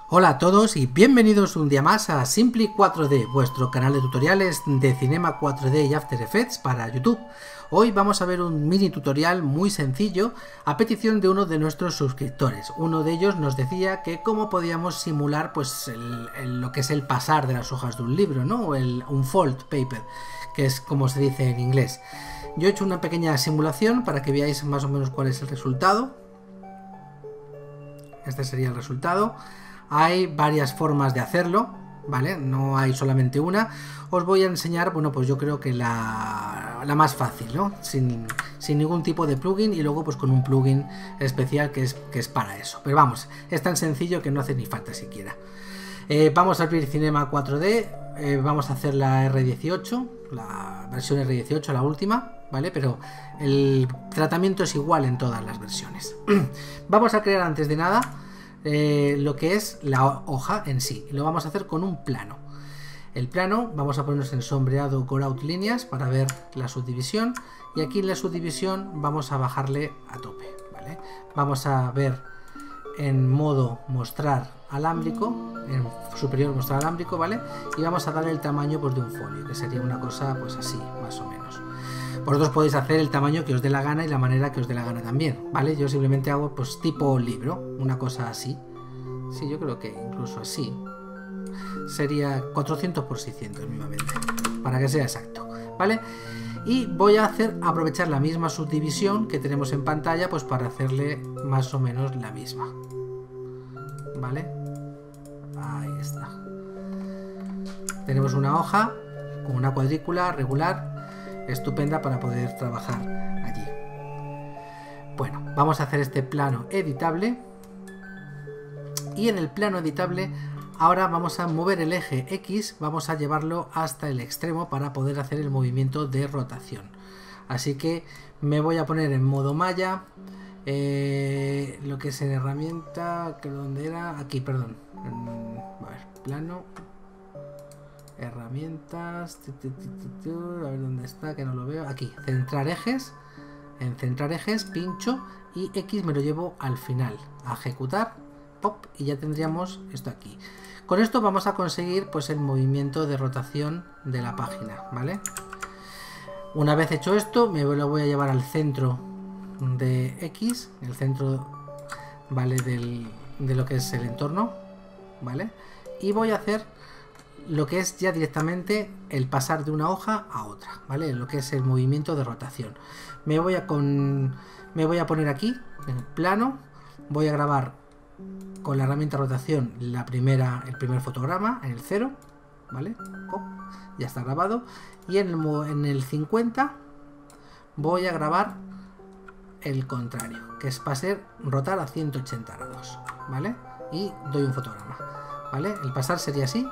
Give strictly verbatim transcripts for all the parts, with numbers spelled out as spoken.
Hola a todos y bienvenidos un día más a Simply cuatro D, vuestro canal de tutoriales de Cinema cuatro D y After Effects para YouTube. Hoy vamos a ver un mini tutorial muy sencillo a petición de uno de nuestros suscriptores. Uno de ellos nos decía que cómo podíamos simular pues el, el, lo que es el pasar de las hojas de un libro, ¿no? O el unfold paper, que es como se dice en inglés. Yo he hecho una pequeña simulación para que veáis más o menos cuál es el resultado. Este sería el resultado. Hay varias formas de hacerlo, ¿vale? No hay solamente una. Os voy a enseñar, bueno, pues yo creo que la, la más fácil, ¿no? Sin, sin ningún tipo de plugin y luego pues con un plugin especial que es, que es para eso. Pero vamos, es tan sencillo que no hace ni falta siquiera. Eh, vamos a abrir Cinema cuatro D, eh, vamos a hacer la R dieciocho, la versión R dieciocho, la última, ¿vale? Pero el tratamiento es igual en todas las versiones. Vamos a crear antes de nada Eh, lo que es la hoja en sí. Lo vamos a hacer con un plano. El plano vamos a ponernos en sombreado Grout líneas para ver la subdivisión, y aquí en la subdivisión vamos a bajarle a tope, ¿vale? Vamos a ver en modo mostrar alámbrico, en superior mostrar alámbrico, ¿vale? Y vamos a darle el tamaño pues de un folio, que sería una cosa pues así, más o menos. Vosotros podéis hacer el tamaño que os dé la gana y la manera que os dé la gana también, ¿vale? Yo simplemente hago pues tipo libro, una cosa así. Sí, yo creo que incluso así. Sería cuatrocientos por seiscientos mismamente, para que sea exacto, ¿vale? Y voy a hacer aprovechar la misma subdivisión que tenemos en pantalla pues para hacerle más o menos la misma, ¿vale? Ahí está. Tenemos una hoja con una cuadrícula regular, estupenda para poder trabajar allí. Bueno, vamos a hacer este plano editable, y en el plano editable ahora vamos a mover el eje X, vamos a llevarlo hasta el extremo para poder hacer el movimiento de rotación. Así que me voy a poner en modo malla, eh, lo que es en herramienta, que donde era aquí, perdón, en, a ver, plano, herramientas, tu, tu, tu, tu, tu, a ver dónde está, que no lo veo, aquí, centrar ejes, en centrar ejes pincho y X me lo llevo al final, a ejecutar, pop, y ya tendríamos esto aquí. Con esto vamos a conseguir pues el movimiento de rotación de la página, ¿vale? Una vez hecho esto, me lo voy a llevar al centro de X, el centro, ¿vale? Del, de lo que es el entorno, ¿vale? Y voy a hacer lo que es ya directamente el pasar de una hoja a otra, ¿vale? Lo que es el movimiento de rotación. Me voy a con me voy a poner aquí en el plano, voy a grabar con la herramienta rotación la primera el primer fotograma en el cero, ¿vale? Oh, ya está grabado, y en el, en el cincuenta voy a grabar el contrario, que es pasar rotar a ciento ochenta grados, ¿vale? Y doy un fotograma, ¿vale? El pasar sería así.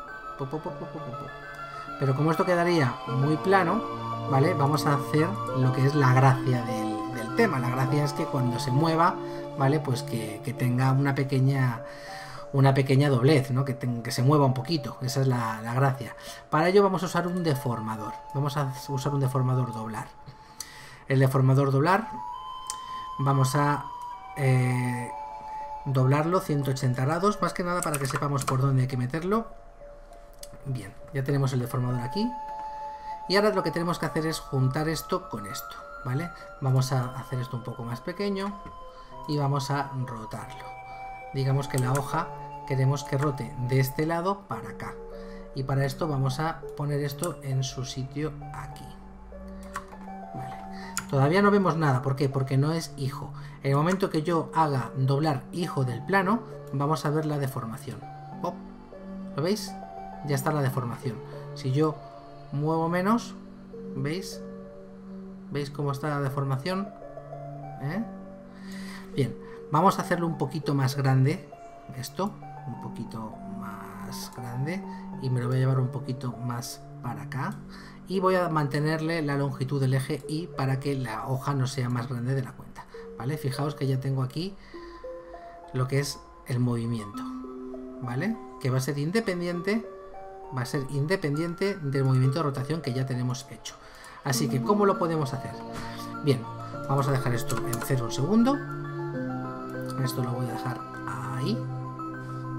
Pero como esto quedaría muy plano, ¿vale? Vamos a hacer lo que es la gracia del, del tema. La gracia es que cuando se mueva, ¿vale? Pues que, que tenga una pequeña una pequeña doblez, ¿no? Que, ten, que se mueva un poquito. Esa es la, la gracia. Para ello vamos a usar un deformador. Vamos a usar un deformador doblar. El deformador doblar vamos a eh, doblarlo ciento ochenta grados, más que nada para que sepamos por dónde hay que meterlo. Bien, ya tenemos el deformador aquí, y ahora lo que tenemos que hacer es juntar esto con esto, ¿vale? Vamos a hacer esto un poco más pequeño y vamos a rotarlo. Digamos que la hoja queremos que rote de este lado para acá, y para esto vamos a poner esto en su sitio aquí, ¿vale? Todavía no vemos nada, ¿por qué? Porque no es hijo. En el momento que yo haga doblar hijo del plano, vamos a ver la deformación. ¡Oh! ¿Lo veis? Ya está la deformación. Si yo muevo menos, ¿veis? ¿Veis cómo está la deformación? ¿Eh? Bien, vamos a hacerlo un poquito más grande. Esto, un poquito más grande. Y me lo voy a llevar un poquito más para acá. Y voy a mantenerle la longitud del eje Y para que la hoja no sea más grande de la cuenta, ¿vale? Fijaos que ya tengo aquí lo que es el movimiento, ¿vale? Que va a ser independiente. Va a ser independiente del movimiento de rotación que ya tenemos hecho. Así que, ¿cómo lo podemos hacer? Bien, vamos a dejar esto en cero un segundo. Esto lo voy a dejar ahí,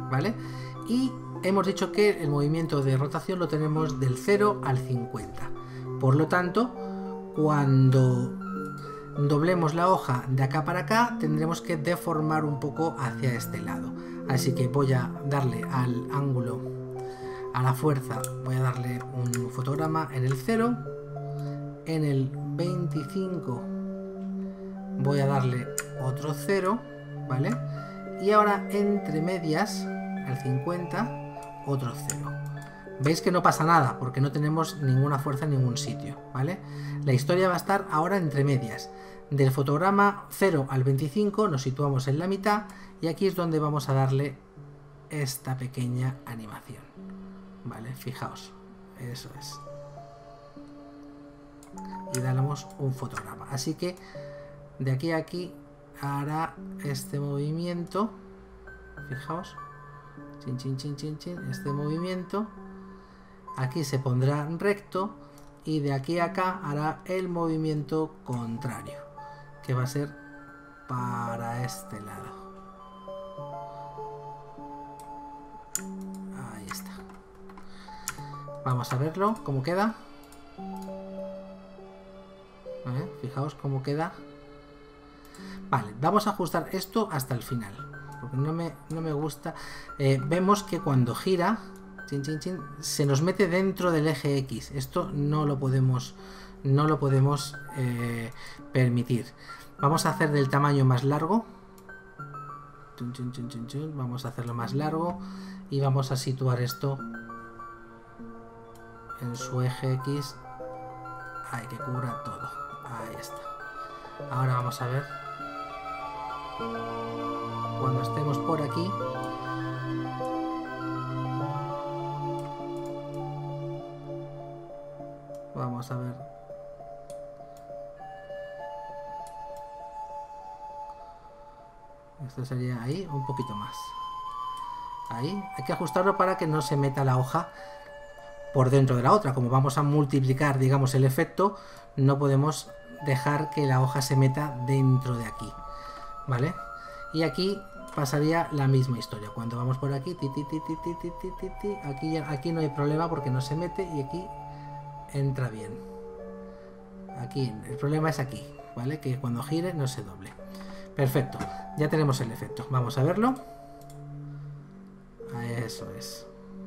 ¿vale? Y hemos dicho que el movimiento de rotación lo tenemos del cero al cincuenta. Por lo tanto, cuando doblemos la hoja de acá para acá, tendremos que deformar un poco hacia este lado. Así que voy a darle al ángulo, a la fuerza, voy a darle un fotograma en el cero, en el veinticinco voy a darle otro cero, ¿vale? Y ahora entre medias, al cincuenta, otro cero. Veis que no pasa nada porque no tenemos ninguna fuerza en ningún sitio, ¿vale? La historia va a estar ahora entre medias. Del fotograma cero al veinticinco nos situamos en la mitad y aquí es donde vamos a darle esta pequeña animación, ¿vale? Fijaos, eso es. Y damos un fotograma. Así que de aquí a aquí hará este movimiento. Fijaos. Chin, chin, chin, chin, chin. Este movimiento. Aquí se pondrá recto. Y de aquí a acá hará el movimiento contrario. Que va a ser para este lado. Ahí está. Vamos a verlo. ¿Cómo queda? ¿Eh? Fijaos cómo queda. Vale, vamos a ajustar esto hasta el final, porque no me, no me gusta. Eh, vemos que cuando gira, chin, chin, chin, se nos mete dentro del eje X. Esto no lo podemos, no lo podemos eh, permitir. Vamos a hacer del tamaño más largo. Chun, chun, chun, chun, chun. Vamos a hacerlo más largo y vamos a situar esto en su eje X. Ay, que cubra todo. Ahí está. Ahora vamos a ver. Cuando estemos por aquí. Vamos a ver. Esto sería ahí, un poquito más. Ahí. Hay que ajustarlo para que no se meta la hoja por dentro de la otra. Como vamos a multiplicar, digamos, el efecto, no podemos dejar que la hoja se meta dentro de aquí, ¿vale? Y aquí pasaría la misma historia. Cuando vamos por aquí, ti, ti, ti, ti, ti, ti, ti, ti, ti, aquí, aquí no hay problema porque no se mete y aquí entra bien. Aquí, el problema es aquí, ¿vale? Que cuando gire no se doble. Perfecto, ya tenemos el efecto. Vamos a verlo. Eso es.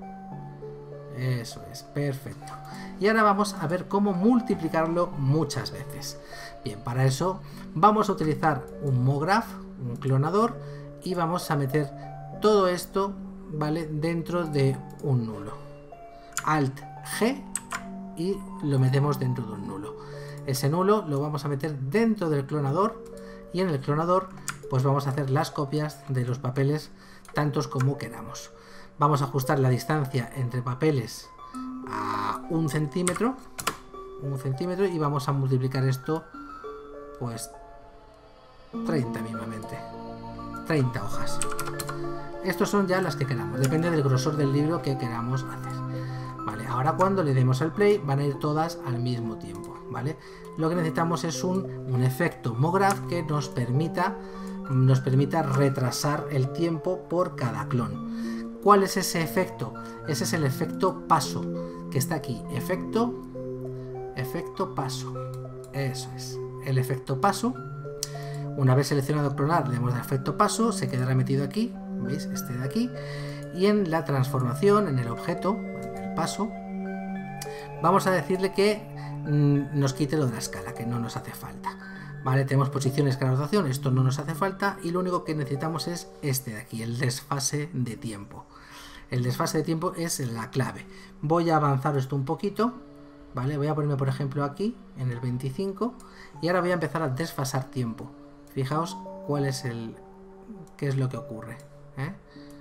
Eso es, perfecto. Y ahora vamos a ver cómo multiplicarlo muchas veces. Bien, para eso vamos a utilizar un MoGraph, un clonador, y vamos a meter todo esto, ¿vale?, dentro de un nulo. Alt G y lo metemos dentro de un nulo. Ese nulo lo vamos a meter dentro del clonador y en el clonador pues vamos a hacer las copias de los papeles tantos como queramos. Vamos a ajustar la distancia entre papeles a un centímetro, un centímetro y vamos a multiplicar esto pues treinta mismamente, treinta hojas. Estos son ya las que queramos, depende del grosor del libro que queramos hacer. Vale, ahora cuando le demos al play van a ir todas al mismo tiempo, ¿vale? Lo que necesitamos es un, un efecto MoGraph que nos permita, nos permita retrasar el tiempo por cada clon. ¿Cuál es ese efecto? Ese es el efecto paso, que está aquí. Efecto, efecto paso. Eso es. El efecto paso. Una vez seleccionado clonar, le damos el efecto paso, se quedará metido aquí. ¿Veis? Este de aquí. Y en la transformación, en el objeto, en el paso, vamos a decirle que mmm, nos quite lo de la escala, que no nos hace falta. Vale, tenemos posición, escala, rotación, esto no nos hace falta y lo único que necesitamos es este de aquí, el desfase de tiempo. El desfase de tiempo es la clave. Voy a avanzar esto un poquito, ¿vale? Voy a ponerme, por ejemplo, aquí, en el veinticinco, y ahora voy a empezar a desfasar tiempo. Fijaos cuál es el... qué es lo que ocurre, ¿eh?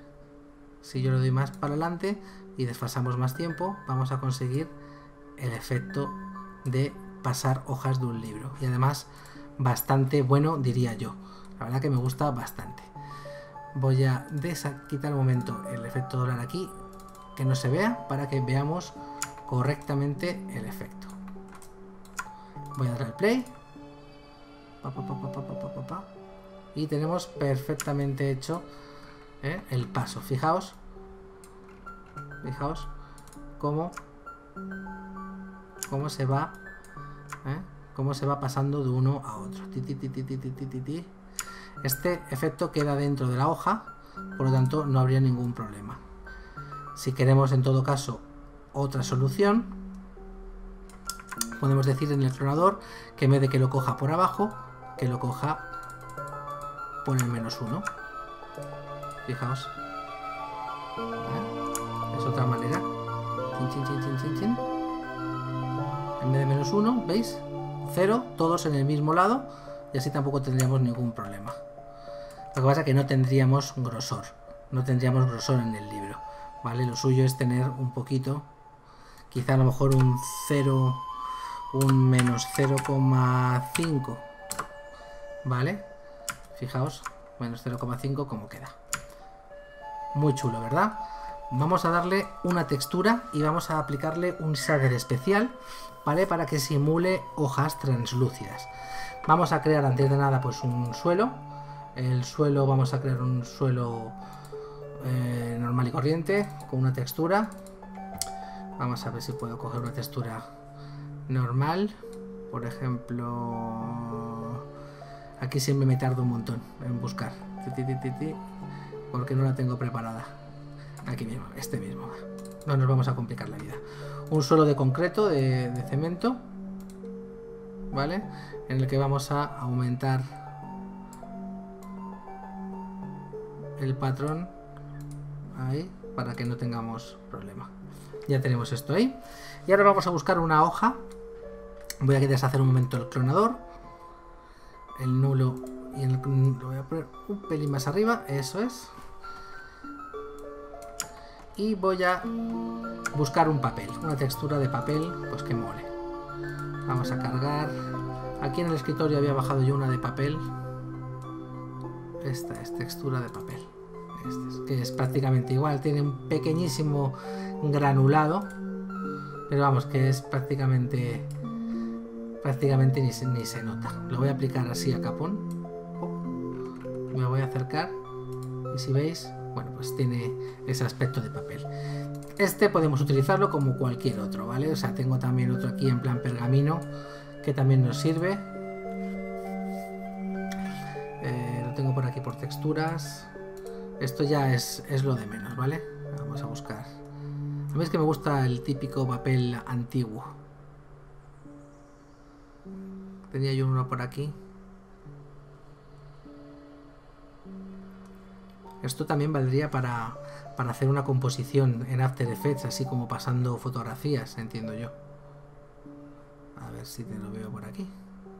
Si yo lo doy más para adelante y desfasamos más tiempo, vamos a conseguir el efecto de pasar hojas de un libro. Y además... bastante bueno, diría yo. La verdad que me gusta bastante. Voy a quitar un momento el efecto doblar aquí, que no se vea, para que veamos correctamente el efecto. Voy a dar al play. Pa, pa, pa, pa, pa, pa, pa, pa. Y tenemos perfectamente hecho ¿eh? El paso. Fijaos. Fijaos cómo, cómo se va, ¿eh? Cómo se va pasando de uno a otro. Ti, ti, ti, ti, ti, ti, ti, ti. Este efecto queda dentro de la hoja, por lo tanto no habría ningún problema. Si queremos en todo caso otra solución, podemos decir en el clonador que en vez de que lo coja por abajo, que lo coja por el menos uno. Fijaos. ¿Eh? Es otra manera. Chin, chin, chin, chin, chin, chin. En vez de menos uno, ¿veis? Cero, todos en el mismo lado, y así tampoco tendríamos ningún problema. Lo que pasa es que no tendríamos grosor, no tendríamos grosor en el libro, ¿vale? Lo suyo es tener un poquito, quizá a lo mejor un cero, un menos cero coma cinco, ¿vale? Fijaos, menos cero coma cinco como queda. Muy chulo, ¿verdad? Vamos a darle una textura y vamos a aplicarle un shader especial, ¿vale? Para que simule hojas translúcidas. Vamos a crear antes de nada pues un suelo. El suelo, vamos a crear un suelo eh, normal y corriente con una textura. Vamos a ver si puedo coger una textura normal. Por ejemplo, aquí siempre me tardo un montón en buscar, porque no la tengo preparada. Aquí mismo, este mismo. No nos vamos a complicar la vida. Un suelo de concreto, de, de cemento, ¿vale? En el que vamos a aumentar el patrón ahí para que no tengamos problema. Ya tenemos esto ahí. Y ahora vamos a buscar una hoja. Voy a deshacer un momento el clonador. El nulo y el, lo voy a poner un pelín más arriba. Eso es. Y voy a buscar un papel, una textura de papel, pues que mole. Vamos a cargar. Aquí en el escritorio había bajado yo una de papel. Esta es textura de papel. Este es, que es prácticamente igual, tiene un pequeñísimo granulado, pero vamos, que es prácticamente prácticamente ni se, ni se nota. Lo voy a aplicar así a capón. Me voy a acercar y si veis, bueno, pues tiene ese aspecto de papel. Este podemos utilizarlo como cualquier otro, ¿vale? O sea, tengo también otro aquí en plan pergamino que también nos sirve. Eh, lo tengo por aquí por texturas. Esto ya es, es lo de menos, ¿vale? Vamos a buscar. A mí es que me gusta el típico papel antiguo. Tenía yo uno por aquí. Esto también valdría para, para hacer una composición en After Effects, así como pasando fotografías, entiendo yo. A ver si te lo veo por aquí.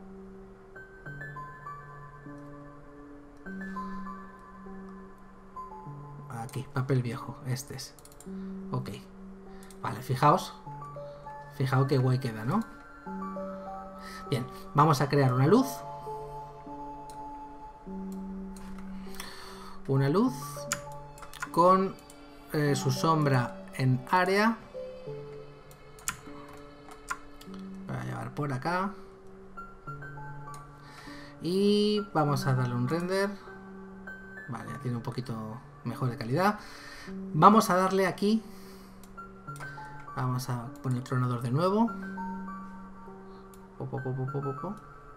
Aquí, papel viejo, este es. Ok. Vale, fijaos. Fijaos qué guay queda, ¿no? Bien, vamos a crear una luz. Una luz con eh, su sombra en área. Voy a llevar por acá. Y vamos a darle un render. Vale, ya tiene un poquito mejor de calidad. Vamos a darle aquí. Vamos a poner el clonador de nuevo. Poco, poco, poco, poco.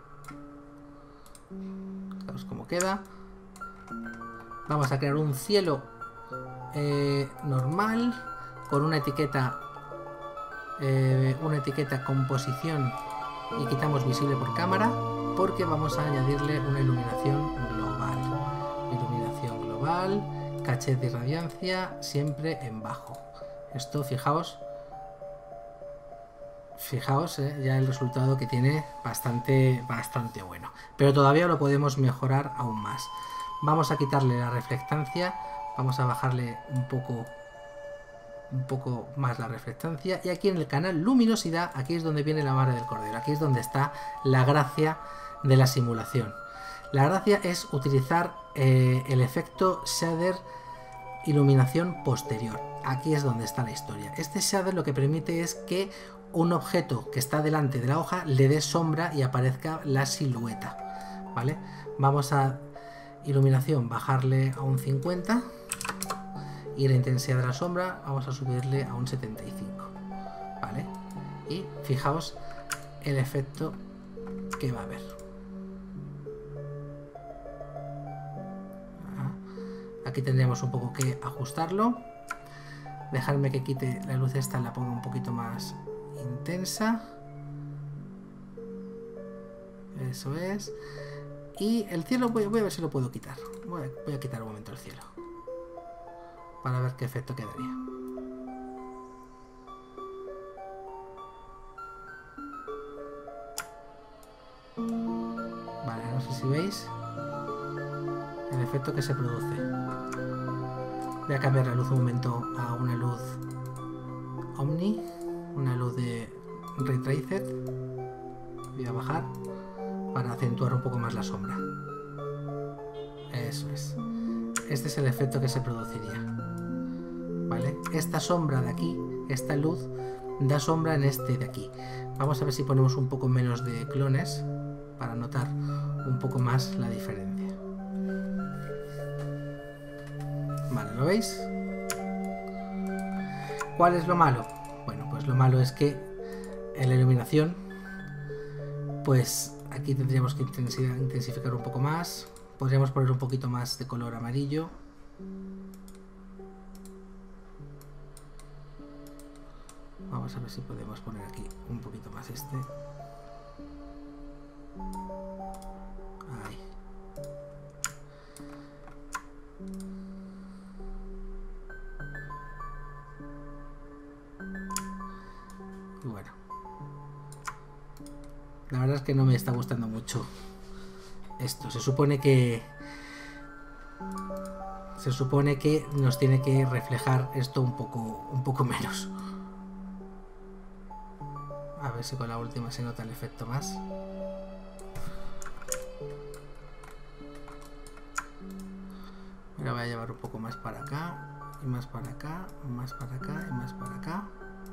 Fijaos cómo queda. Vamos a crear un cielo eh, normal con una etiqueta eh, una etiqueta composición y quitamos visible por cámara porque vamos a añadirle una iluminación global. Iluminación global, caché de irradiancia siempre en bajo. Esto, fijaos, fijaos eh, ya el resultado que tiene bastante, bastante bueno. Pero todavía lo podemos mejorar aún más. Vamos a quitarle la reflectancia, vamos a bajarle un poco, un poco más la reflectancia. Y aquí en el canal luminosidad, aquí es donde viene la madre del cordero, aquí es donde está la gracia de la simulación. La gracia es utilizar eh, el efecto shader iluminación posterior. Aquí es donde está la historia. Este shader lo que permite es que un objeto que está delante de la hoja le dé sombra y aparezca la silueta, ¿vale? Vamos a iluminación, bajarle a un cincuenta. Y la intensidad de la sombra vamos a subirle a un setenta y cinco, ¿vale? Y fijaos el efecto que va a haber. Aquí tendríamos un poco que ajustarlo. Dejarme que quite la luz esta, la ponga un poquito más intensa. Eso es. Y el cielo, voy, voy a ver si lo puedo quitar. Voy a, voy a quitar un momento el cielo, para ver qué efecto quedaría. Vale, no sé si veis el efecto que se produce. Voy a cambiar la luz un momento a una luz Omni, una luz de Ray Tracer. Voy a bajar para acentuar un poco más la sombra. Eso es. Este es el efecto que se produciría. ¿Vale? Esta sombra de aquí, esta luz, da sombra en este de aquí. Vamos a ver si ponemos un poco menos de clones para notar un poco más la diferencia. Vale, ¿lo veis? ¿Cuál es lo malo? Bueno, pues lo malo es que en la iluminación, pues aquí tendríamos que intensificar un poco más. Podríamos poner un poquito más de color amarillo. Vamos a ver si podemos poner aquí un poquito más este. Ahí. Y bueno, la verdad es que no me está gustando mucho esto. Se supone que se supone que nos tiene que reflejar esto un poco un poco menos. A ver si con la última se nota el efecto más. Me la voy a llevar un poco más para acá, y más para acá, más para acá, y más para acá.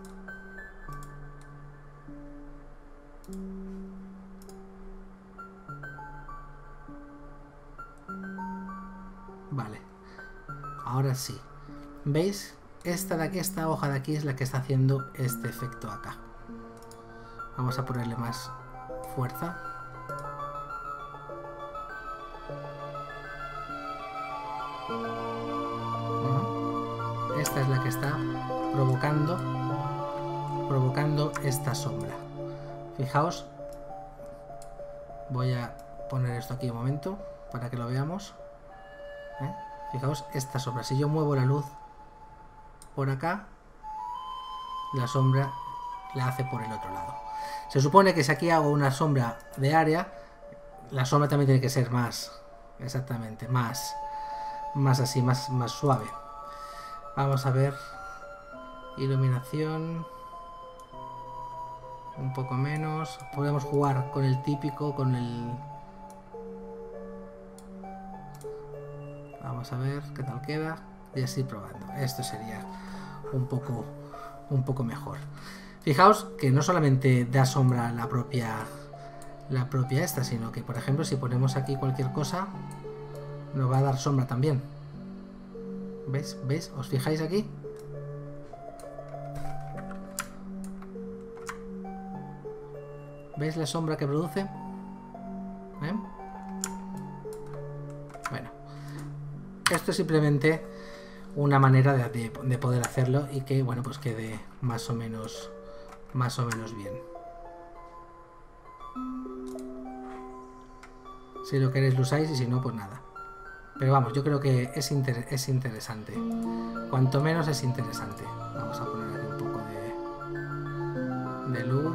Vale. Ahora sí. ¿Veis? Esta, de aquí, esta hoja de aquí es la que está haciendo este efecto acá. Vamos a ponerle más fuerza. Uh-huh. Esta es la que está provocando provocando esta sombra. Fijaos. Voy a poner esto aquí un momento para que lo veamos. ¿Eh? Fijaos esta sombra. Si yo muevo la luz por acá, la sombra la hace por el otro lado. Se supone que si aquí hago una sombra de área, la sombra también tiene que ser más, exactamente, más, más así, más, más suave. Vamos a ver, iluminación, un poco menos. Podemos jugar con el típico, con el... Vamos a ver qué tal queda y así probando. Esto sería un poco, un poco mejor. Fijaos que no solamente da sombra la propia la propia esta, sino que por ejemplo si ponemos aquí cualquier cosa nos va a dar sombra también. ¿Veis? ¿Veis? ¿Os fijáis aquí? ¿Veis la sombra que produce? ¿Eh? Bueno, esto es simplemente una manera de, de, de poder hacerlo y que, bueno, pues quede más o menos más o menos bien. Si lo queréis lo usáis y si no, pues nada. Pero vamos, yo creo que es, inter es interesante. Cuanto menos es interesante. Vamos a poner aquí un poco de, de luz.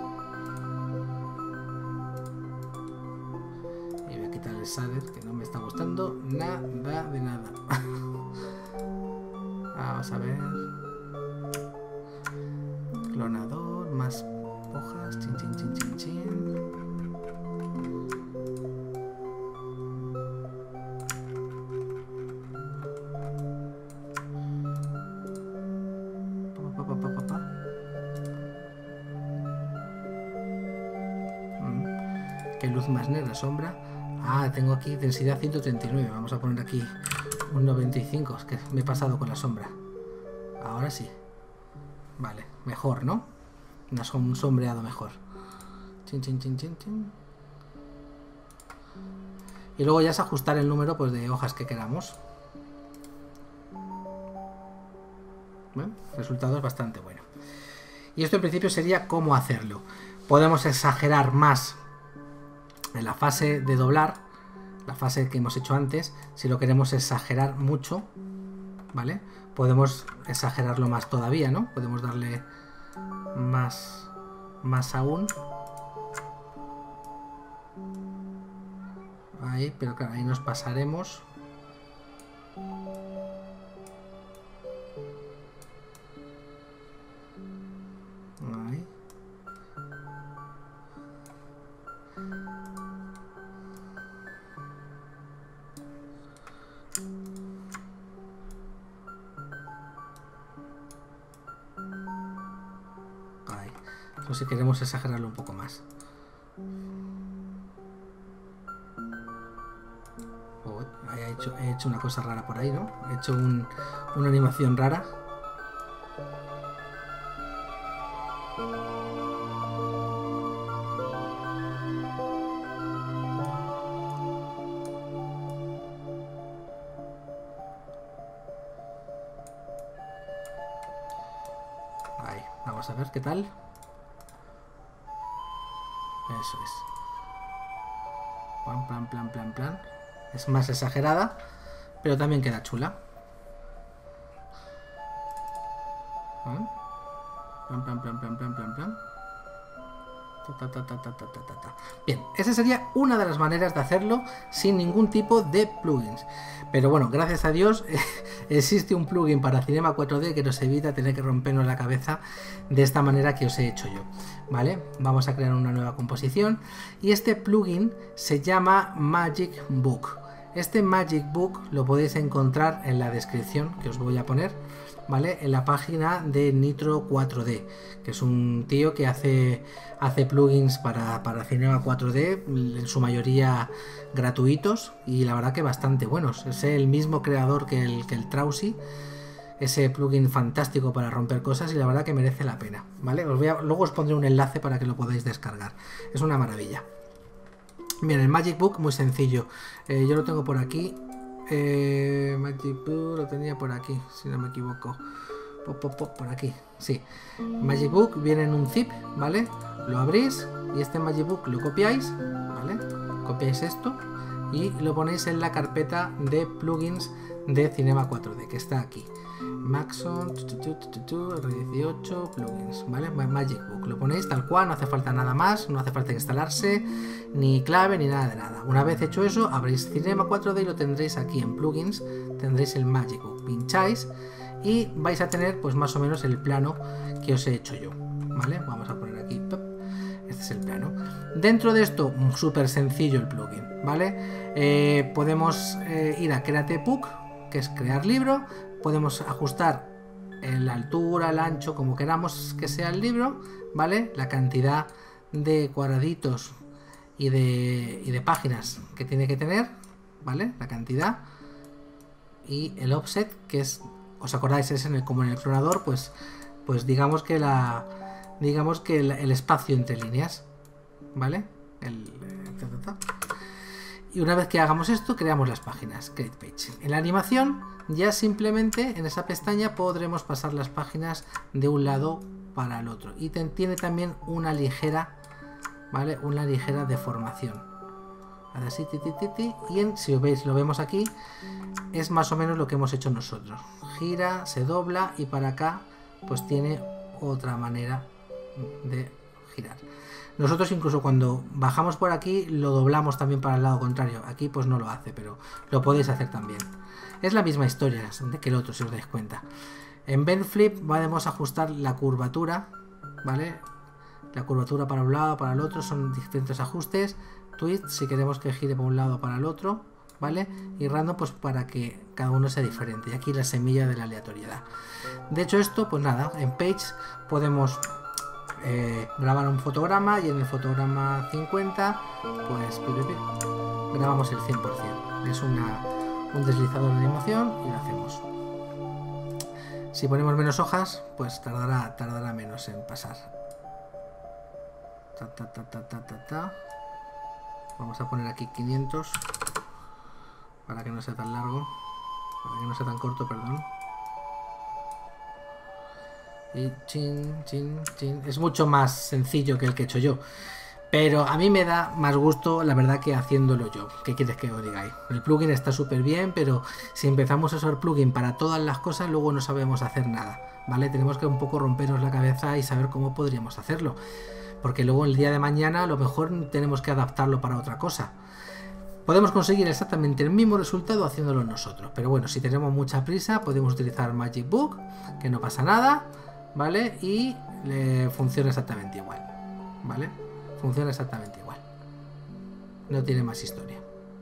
Y voy a quitar el shader, que no me está gustando nada de nada. Vamos a ver. Clonador, más hojas, chin chin chin chin chin. Pa, pa, pa, pa, pa. Mm. ¿Qué luz más negra? Sombra. Ah, tengo aquí densidad ciento treinta y nueve. Vamos a poner aquí Un noventa y cinco, es que me he pasado con la sombra. Ahora sí. Vale, mejor, ¿no? Un sombreado mejor. Chin, chin, chin, chin, chin. Y luego ya es ajustar el número pues de hojas que queramos. Bueno, el resultado es bastante bueno. Y esto en principio sería cómo hacerlo. Podemos exagerar más en la fase de doblar, la fase que hemos hecho antes. Si lo queremos exagerar mucho, ¿vale? Podemos exagerarlo más todavía, ¿no? Podemos darle más, más aún. Ahí, pero claro, ahí nos pasaremos. Ahí. Ahí. Entonces si queremos exagerarlo un poco más. Oh, ahí he, hecho, he hecho una cosa rara por ahí, ¿no? He hecho un, una animación rara. Ahí, vamos a ver qué tal. Eso es. Plan, plan, plan, plan, plan. Es más exagerada, pero también queda chula. ¿Eh? Plan, plan, plan, plan, plan, plan, plan. Ta, ta, ta, ta, ta, ta, ta, ta. Bien, esa sería una de las maneras de hacerlo sin ningún tipo de plugins. Pero bueno, gracias a Dios existe un plugin para Cinema cuatro D que nos evita tener que rompernos la cabeza de esta manera que os he hecho yo. ¿Vale? Vamos a crear una nueva composición y este plugin se llama Magic Book. Este Magic Book lo podéis encontrar en la descripción que os voy a poner, ¿vale? En la página de Nitro cuatro D, que es un tío que hace, hace plugins para, para Cinema cuatro D, en su mayoría gratuitos y la verdad que bastante buenos. Es el mismo creador que el, que el Trausi, ese plugin fantástico para romper cosas y la verdad que merece la pena, ¿vale? Os voy a, luego os pondré un enlace para que lo podáis descargar. Es una maravilla. Bien, el Magic Book muy sencillo. Eh, yo lo tengo por aquí. Eh, Magic Book lo tenía por aquí, si no me equivoco. Pop, pop, pop, por aquí, sí. Magic Book viene en un zip, ¿vale? Lo abrís y este Magic Book lo copiáis, ¿vale? Copiáis esto y lo ponéis en la carpeta de plugins de Cinema cuatro D, que está aquí. Maxon, R dieciocho, plugins, ¿vale? Magic Book, lo ponéis tal cual, no hace falta nada más, no hace falta instalarse, ni clave, ni nada de nada. Una vez hecho eso, abrís Cinema cuatro D y lo tendréis aquí en plugins, tendréis el Magic Book, pincháis y vais a tener pues más o menos el plano que os he hecho yo, ¿vale? Vamos a poner aquí, este es el plano. Dentro de esto, súper sencillo el plugin, ¿vale? Eh, podemos eh, ir a Create Book, que es crear libro. Podemos ajustar en la altura, el ancho, como queramos que sea el libro, ¿vale? La cantidad de cuadraditos y de, y de páginas que tiene que tener, ¿vale? La cantidad. Y el offset, que es, ¿os acordáis? Es en el, como en el clonador, pues, pues digamos que la digamos que el, el espacio entre líneas, ¿vale? El, ta, ta, ta. Y una vez que hagamos esto, creamos las páginas, Create Page. En la animación, ya simplemente en esa pestaña podremos pasar las páginas de un lado para el otro. Y te, tiene también una ligera, ¿vale? Una ligera deformación. Así, ti, ti, ti, ti, y en, si veis, lo vemos aquí, es más o menos lo que hemos hecho nosotros. Gira, se dobla y para acá, pues tiene otra manera de girar. Nosotros incluso cuando bajamos por aquí lo doblamos también para el lado contrario. Aquí pues no lo hace, pero lo podéis hacer también. Es la misma historia que el otro, si os dais cuenta. En Bend Flip podemos ajustar la curvatura, ¿vale? La curvatura para un lado, para el otro, son diferentes ajustes. Twist, si queremos que gire para un lado o para el otro, ¿vale? Y random, pues para que cada uno sea diferente. Y aquí la semilla de la aleatoriedad. De hecho esto, pues nada, en Page podemos... Eh, grabar un fotograma y en el fotograma cincuenta pues pi, pi, pi, grabamos el cien por cien. Es una, un deslizador de animación y lo hacemos. Si ponemos menos hojas, pues tardará, tardará menos en pasar. Ta, ta, ta, ta, ta, ta, ta. Vamos a poner aquí quinientos para que no sea tan largo, para que no sea tan corto, perdón. Y chin, chin, chin. Es mucho más sencillo que el que he hecho yo, pero a mí me da más gusto, la verdad, que haciéndolo yo. ¿Qué quieres que os diga ahí? El plugin está súper bien, pero si empezamos a usar plugin para todas las cosas, luego no sabemos hacer nada, ¿vale? Tenemos que un poco rompernos la cabeza y saber cómo podríamos hacerlo, porque luego el día de mañana a lo mejor tenemos que adaptarlo para otra cosa. Podemos conseguir exactamente el mismo resultado haciéndolo nosotros, pero bueno, si tenemos mucha prisa podemos utilizar Magic Book, que no pasa nada, ¿vale? Y le funciona exactamente igual, ¿vale? Funciona exactamente igual. No tiene más historia.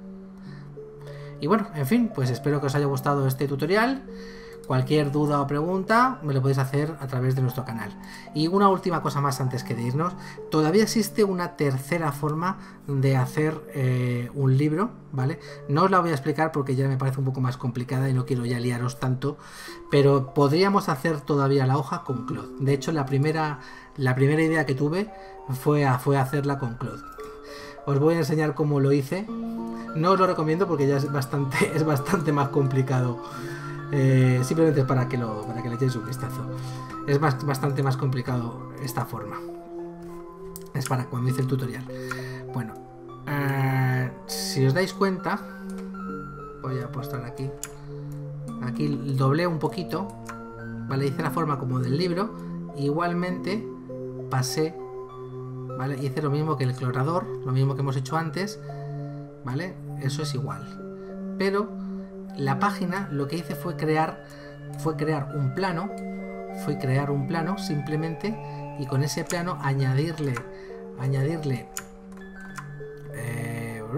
Y bueno, en fin, pues espero que os haya gustado este tutorial. Cualquier duda o pregunta me lo podéis hacer a través de nuestro canal. Y una última cosa más antes que de irnos. Todavía existe una tercera forma de hacer eh, un libro, ¿vale? No os la voy a explicar porque ya me parece un poco más complicada y no quiero ya liaros tanto. Pero podríamos hacer todavía la hoja con Claude. De hecho, la primera, la primera idea que tuve fue, a, fue hacerla con Claude. Os voy a enseñar cómo lo hice. No os lo recomiendo porque ya es bastante, es bastante más complicado. Eh, simplemente es para que, lo, para que le echéis un vistazo. Es más, bastante más complicado esta forma. Es para cuando hice el tutorial. Bueno, eh, si os dais cuenta, voy a postar aquí. Aquí doblé un poquito, ¿vale? Hice la forma como del libro. Igualmente pasé, ¿vale? Hice lo mismo que el clorador, lo mismo que hemos hecho antes, ¿vale? Eso es igual. Pero la página lo que hice fue crear fue crear un plano fue crear un plano simplemente, y con ese plano añadirle añadirle eh,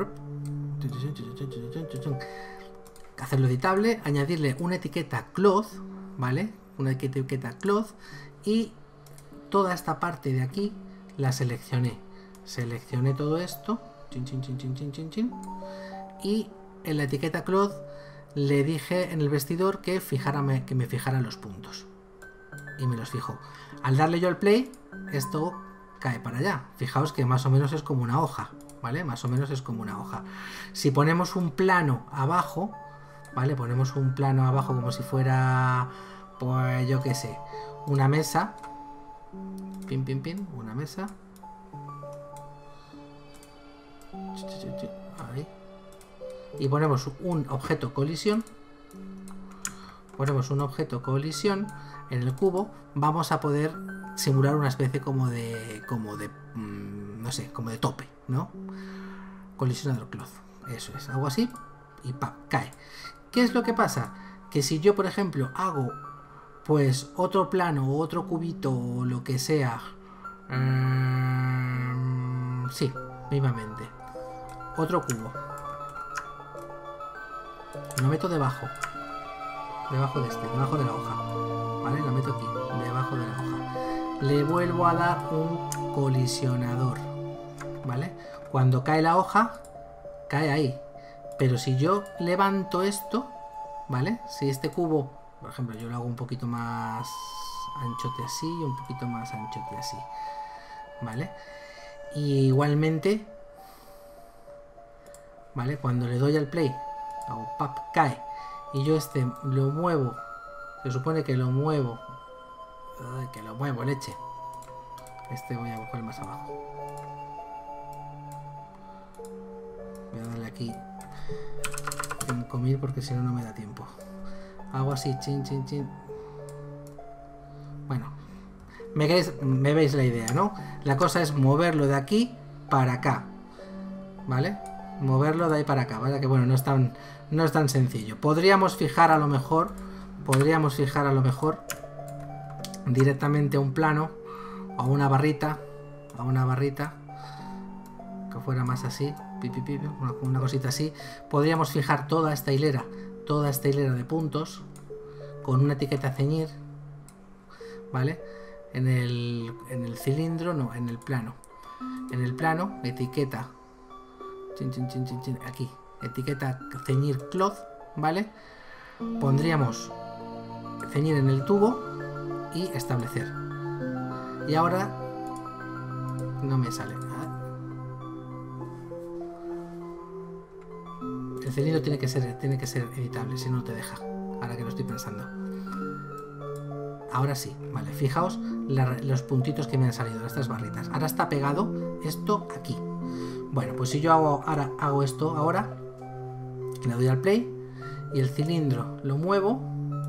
hacerlo editable, añadirle una etiqueta Claude, ¿vale? Una etiqueta Claude, y toda esta parte de aquí la seleccioné seleccioné todo esto, chin, chin, chin, chin, chin, chin, chin, y en la etiqueta Claude le dije en el vestidor que, fijara, que me fijara los puntos. Y me los fijo. Al darle yo al play, esto cae para allá. Fijaos que más o menos es como una hoja, ¿vale? Más o menos es como una hoja. Si ponemos un plano abajo, ¿vale? Ponemos un plano abajo como si fuera, pues yo qué sé, una mesa. Pin, pin, pin, una mesa. Ahí. Y ponemos un objeto colisión, ponemos un objeto colisión en el cubo, vamos a poder simular una especie como de, como de, mmm, no sé, como de tope, ¿no? Colisionador Claude, eso es, algo así, y ¡pam!, cae. ¿Qué es lo que pasa? Que si yo, por ejemplo, hago, pues, otro plano o otro cubito o lo que sea, mmm, sí, mismamente, otro cubo, lo meto debajo, debajo de este, debajo de la hoja, ¿vale? Lo meto aquí, debajo de la hoja. Le vuelvo a dar un colisionador, ¿vale? Cuando cae la hoja, cae ahí. Pero si yo levanto esto, ¿vale? Si este cubo, por ejemplo, yo lo hago un poquito más anchote así y un poquito más anchote así, ¿vale? Y igualmente, ¿vale? Cuando le doy al play, hago pap, cae, y yo este lo muevo, se supone que lo muevo, ay, que lo muevo, leche, este voy a coger más abajo, voy a darle aquí cinco mil porque si no no me da tiempo, hago así, chin, chin, chin, bueno, me, veis, me veis la idea, ¿no? La cosa es moverlo de aquí para acá, ¿vale? Moverlo de ahí para acá, ¿vale? Que bueno, no es tan, no es tan sencillo. Podríamos fijar a lo mejor, podríamos fijar a lo mejor directamente a un plano o a una barrita, a una barrita que fuera más así, pi, pi, pi, una, una cosita así. Podríamos fijar toda esta hilera, toda esta hilera de puntos con una etiqueta ceñir, ¿vale? En el, en el cilindro, no, en el plano. En el plano, etiqueta. Chin, chin, chin, chin, chin, aquí, etiqueta ceñir Claude, ¿vale? Pondríamos ceñir en el tubo y establecer. Y ahora no me sale. El cilindro tiene que ser, tiene que ser editable, si no te deja. Ahora que lo estoy pensando. Ahora sí, vale. Fijaos la, los puntitos que me han salido, estas barritas. Ahora está pegado esto aquí. Bueno, pues si yo hago, ahora, hago esto ahora, le doy al play y el cilindro lo muevo,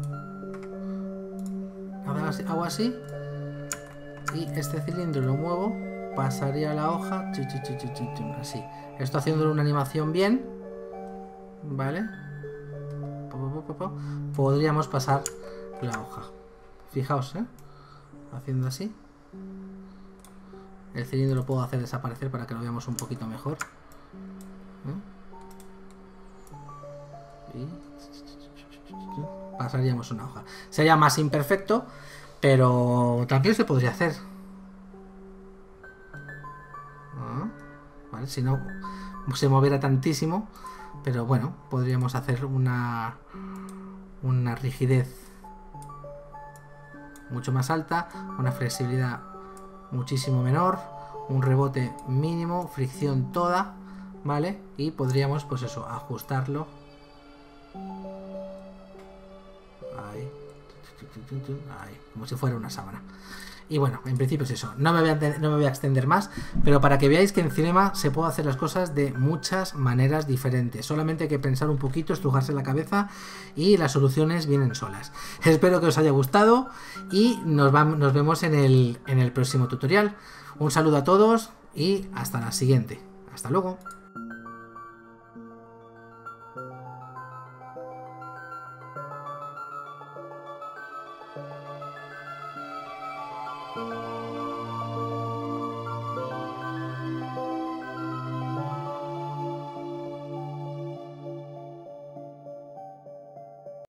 hago así, hago así y este cilindro lo muevo, pasaría la hoja, así. Esto haciendo una animación bien, ¿vale? Podríamos pasar la hoja. Fijaos, ¿eh? Haciendo así. El cilindro lo puedo hacer desaparecer para que lo veamos un poquito mejor. ¿Eh? Y pasaríamos una hoja. Sería más imperfecto, pero también se podría hacer. ¿Ah? ¿Vale? Si no se moviera tantísimo, pero bueno, podríamos hacer una, una rigidez mucho más alta, una flexibilidad muchísimo menor, un rebote mínimo, fricción toda, ¿vale? Y podríamos, pues eso, ajustarlo. Ahí. Ahí, como si fuera una sábana. Y bueno, en principio es eso. No me, voy a, no me voy a extender más, pero para que veáis que en Cinema se puede hacer las cosas de muchas maneras diferentes. Solamente hay que pensar un poquito, estrujarse la cabeza y las soluciones vienen solas. Espero que os haya gustado y nos, vamos, nos vemos en el, en el próximo tutorial. Un saludo a todos y hasta la siguiente. Hasta luego. Thank you.